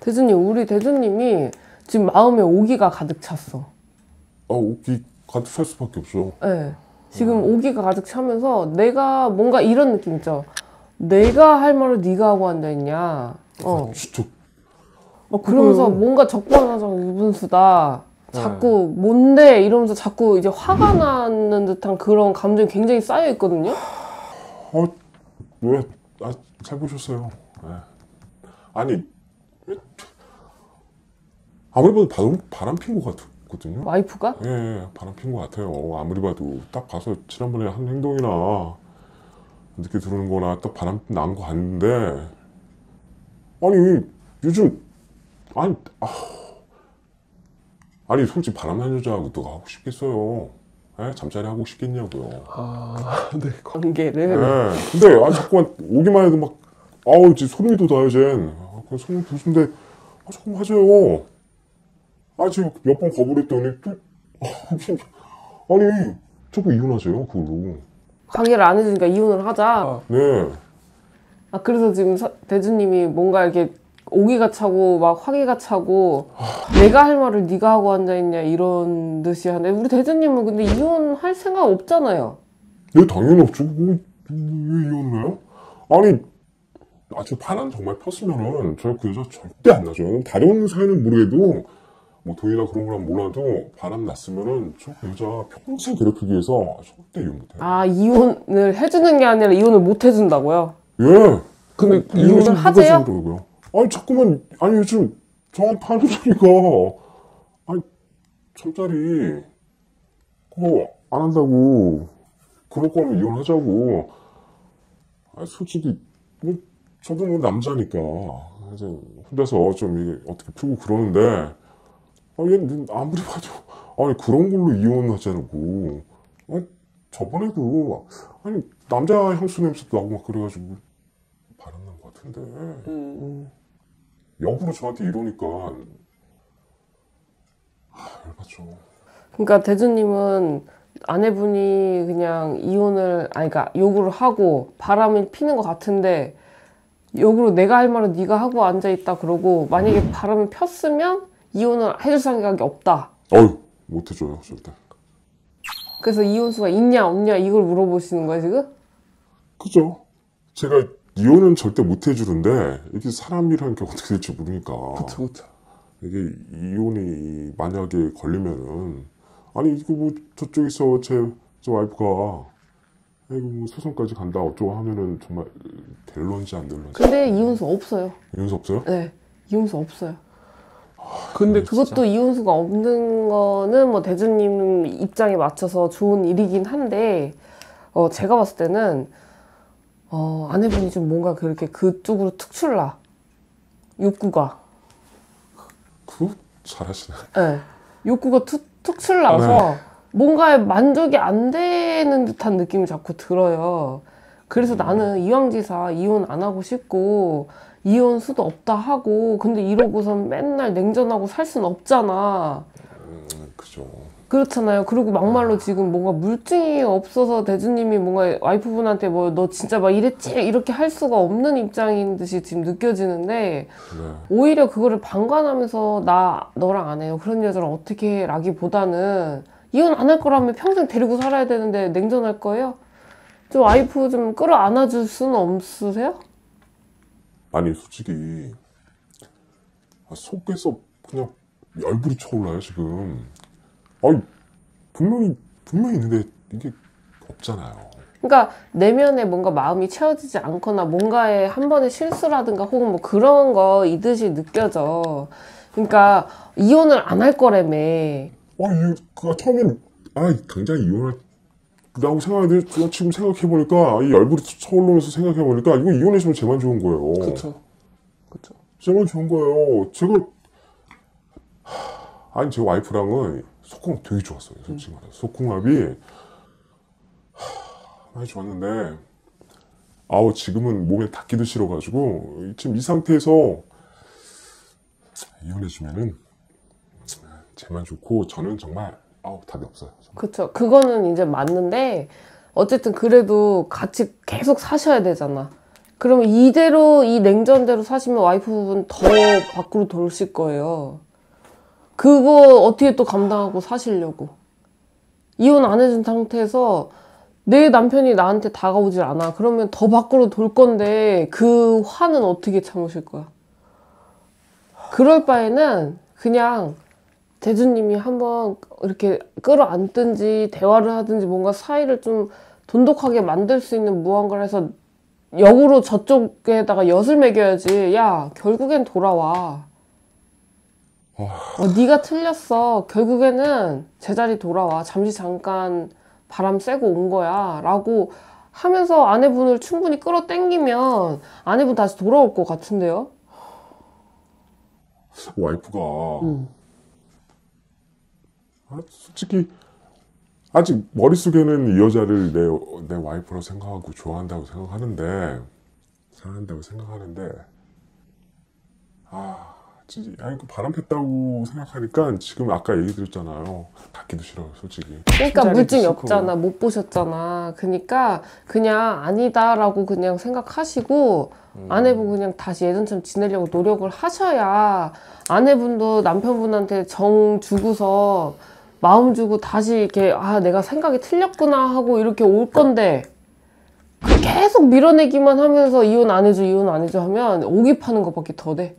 대주님, 우리 대주님이 지금 마음에 오기가 가득 찼어. 오기 가득 찰 수밖에 없죠. 네. 지금 오기가 가득 차면서 내가 뭔가 이런 느낌 있죠. 내가 할 말을 네가 하고 앉아있냐. 진짜. 그러면서 뭔가 적반하장 유분수다. 자꾸 뭔데 이러면서 자꾸 이제 화가 나는 듯한 그런 감정이 굉장히 쌓여 있거든요. 왜? 잘 보셨어요. 네. 아니 아무리 봐도 바람 핀 것 같거든요. 와이프가? 예, 바람 핀 것 같아요. 아무리 봐도 딱 봐서 지난번에 한 행동이나 늦게 들어오는 거나 딱 바람 난 거 같는데 아니 요즘 아니 솔직히 바람난 여자하고 누가 하고 싶겠어요. 예? 잠자리 하고 싶겠냐고요. 네. 관계를. 예. 근데 자꾸만 오기만 해도 막 이제 소름이 돋아요, 쟨. 그냥 소름 돋는데 자꾸 하세요. 지금 몇 번 거부했더니 또 아니 자꾸 이혼하세요, 그걸로. 관계를 안 해주니까 이혼을 하자. 네. 그래서 지금 대주님이 뭔가 이렇게 오기가 차고 막 화기가 차고 내가 할 말을 네가 하고 앉아있냐 이런 듯이 하는데 우리 대주님은 근데 이혼할 생각 없잖아요. 네, 당연히 없죠. 왜 이혼을 해요? 아니 저 파란 정말 폈으면은 저 그 여자 절대 안 나죠. 다른 사연은 모르겠도 뭐 돈이나 그런 거랑 몰라도 바람 났으면은 저 여자 평생 괴롭히기 위해서 절대 이혼 못해요. 이혼을 해주는 게 아니라 이혼을 못 해준다고요? 예. 근데 이혼을 하세요? 그러고요. 자꾸만 요즘 저한테 하는 소리가 잠자리 그거 안 한다고 그럴 거면 이혼하자고. 솔직히 저도 남자니까 이제 혼자서 좀 이게 어떻게 풀고 그러는데 얘는 아무리 봐도 그런 걸로 이혼하자고. 저번에도 남자 향수 냄새도 나고 막 그래가지고 바람난 것 같은데 역으로 저한테 이러니까 열받죠. 그러니까 대주님은 아내분이 그냥 이혼을 그러니까 요구를 하고 바람이 피는 것 같은데 역으로 내가 할 말은 네가 하고 앉아있다 그러고 만약에 바람이 폈으면 이혼을 해줄 생각이 없다. 못 해줘요 절대. 그래서 이혼수가 있냐 없냐 이걸 물어보시는 거예요 지금? 그죠. 제가 이혼은 절대 못 해주는데 이게 사람이라는 게 어떻게 될지 모르니까. 그쵸. 이게 이혼이 만약에 걸리면은 이거 뭐 저쪽에서 저 와이프가 이거 뭐 소송까지 간다 어쩌고 하면은 정말 될런지 안 될런지. 근데 이혼수 없어요. 이혼수 없어요? 네, 이혼수 없어요. 근데 그것도 이혼수가 없는 거는 뭐 대주님 입장에 맞춰서 좋은 일이긴 한데 제가 봤을 때는 아내분이 좀 뭔가 그렇게 그쪽으로 특출나 욕구가. 그거 잘하시네. 네, 욕구가 특출나서 뭔가에 만족이 안 되는 듯한 느낌이 자꾸 들어요. 그래서 나는 이왕지사 이혼 안 하고 싶고 이혼 수도 없다 하고 근데 이러고선 맨날 냉전하고 살 순 없잖아. 그죠. 그렇잖아요. 그리고 막말로 지금 뭔가 물증이 없어서 대주님이 뭔가 와이프분한테 뭐 너 진짜 막 이랬지 이렇게 할 수가 없는 입장인 듯이 지금 느껴지는데 오히려 그거를 방관하면서 나 너랑 안 해요 그런 여자랑 어떻게 해 라기보다는 이혼 안 할 거라면 평생 데리고 살아야 되는데 냉전할 거예요? 좀 와이프 좀 끌어안아 줄 수는 없으세요? 솔직히 속에서 그냥 열불이 차올라요 지금. 분명히 있는데 이게 없잖아요. 그러니까 내면에 뭔가 마음이 채워지지 않거나 뭔가에 한 번의 실수라든가 혹은 뭐 그런 거이듯이 느껴져. 그러니까 이혼을 안 할 거라며. 처음엔 당장 이혼하라고 생각했는데 지금 생각해보니까 이 열불이 차오르면서 생각해보니까 이거 이혼했으면 쟤만 좋은 거예요. 그쵸. 쟤만 좋은 거예요. 제 와이프랑은 소궁합 되게 좋았어요. 솔직히 말해서 소궁합이 많이 좋았는데 지금은 몸에 닿기도 싫어가지고 지금 이 상태에서 이혼해주면은 쟤만 좋고 저는 정말 답이 없어요. 그쵸. 그거는 이제 맞는데 어쨌든 그래도 같이 계속 사셔야 되잖아. 그러면 이대로 이 냉전대로 사시면 와이프분 더 밖으로 돌실 거예요. 그거 어떻게 또 감당하고 사시려고. 이혼 안 해준 상태에서 내 남편이 나한테 다가오질 않아. 그러면 더 밖으로 돌 건데 그 화는 어떻게 참으실 거야? 그럴 바에는 그냥 대주님이 한번 이렇게 끌어안든지 대화를 하든지 뭔가 사이를 좀 돈독하게 만들 수 있는 무언가를 해서 역으로 저쪽에다가 엿을 매겨야지. 야, 결국엔 돌아와. 네가 틀렸어. 결국에는 제자리 돌아와. 잠시 잠깐 바람 쐬고 온 거야. 라고 하면서 아내분을 충분히 끌어당기면 아내분 다시 돌아올 것 같은데요? 와이프가 솔직히 아직 머릿속에는 이 여자를 내 와이프로 생각하고 좋아한다고 생각하는데 사랑한다고 생각하는데 진짜 아이고 바람 폈다고 생각하니까 지금 아까 얘기 드렸잖아요. 닿기도 싫어요, 솔직히. 그러니까 물증이 싫고. 없잖아. 못 보셨잖아. 그러니까 그냥 아니다라고 그냥 생각하시고 아내분 그냥 다시 예전처럼 지내려고 노력을 하셔야 아내분도 남편분한테 정 주고서 마음 주고 다시 이렇게 내가 생각이 틀렸구나 하고 이렇게 올 건데 계속 밀어내기만 하면서 이혼 안 해줘 이혼 안 해줘 하면 오기 파는 것밖에 더 돼.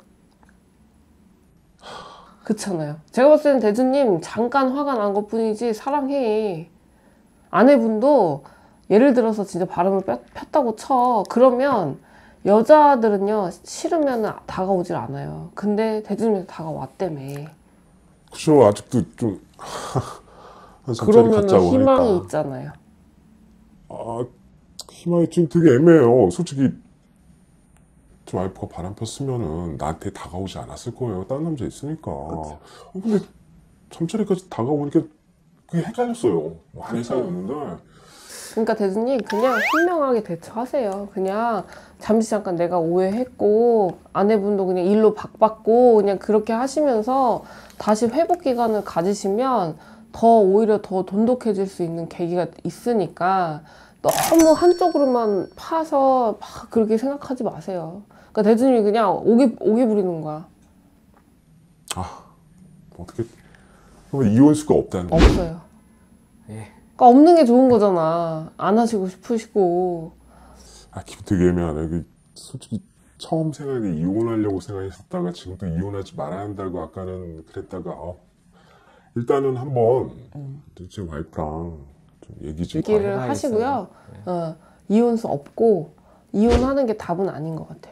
그렇잖아요. 제가 봤을 때는 대주님 잠깐 화가 난 것뿐이지 사랑해. 아내분도 예를 들어서 진짜 바람을 폈다고 쳐. 그러면 여자들은요 싫으면 다가오질 않아요. 근데 대주님한테 다가왔다며. 그쵸, 아직도 좀 한 잠자리 그러면은 갖자고 희망이 하니까. 있잖아요. 희망이 지금 되게 애매해요. 솔직히 저 와이프가 바람 폈으면은 나한테 다가오지 않았을 거예요. 다른 남자 있으니까. 근데 잠자리까지 다가오니까 그게 헷갈렸어요. 많이 헷갈렸는데. 그러니까 대주님 그냥 현명하게 대처하세요. 그냥 잠시 잠깐 내가 오해했고 아내분도 그냥 일로 박받고 그냥 그렇게 하시면서 다시 회복 기간을 가지시면 더 오히려 더 돈독해질 수 있는 계기가 있으니까 너무 한쪽으로만 파서 막 그렇게 생각하지 마세요. 그러니까 대주님이 그냥 오기 부리는 거야. 어떻게 그러면 이혼수가 없다는 거예요? 없어요. 예. 그러니까 없는 게 좋은 거잖아. 안 하시고 싶으시고. 기분 되게 애매하네. 솔직히 처음 생각에 이혼하려고 생각했었다가 지금 또 이혼하지 말아야 한다고 아까는 그랬다가 일단은 한번 제 와이프랑 좀 얘기를 해봐야겠어요. 하시고요. 이혼수 없고 이혼하는 게 답은 아닌 것 같아요.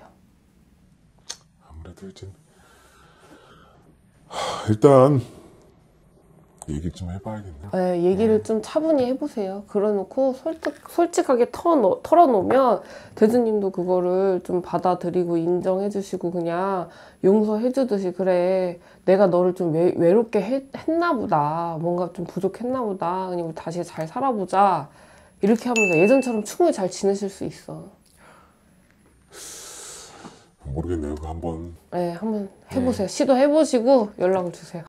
아무래도 이제 일단 얘기 좀 해봐야겠네요. 네, 얘기를 좀 차분히 해보세요. 그러놓고 솔직하게 털어놓으면 대주님도 그거를 좀 받아들이고 인정해주시고 그냥 용서해주듯이 그래 내가 너를 좀 외롭게 했나 보다. 뭔가 좀 부족했나 보다. 그냥 우리 다시 잘 살아보자. 이렇게 하면서 예전처럼 충분히 잘 지내실 수 있어. 모르겠네요. 그거 한번 네, 한번 해보세요. 시도해보시고 연락을 주세요.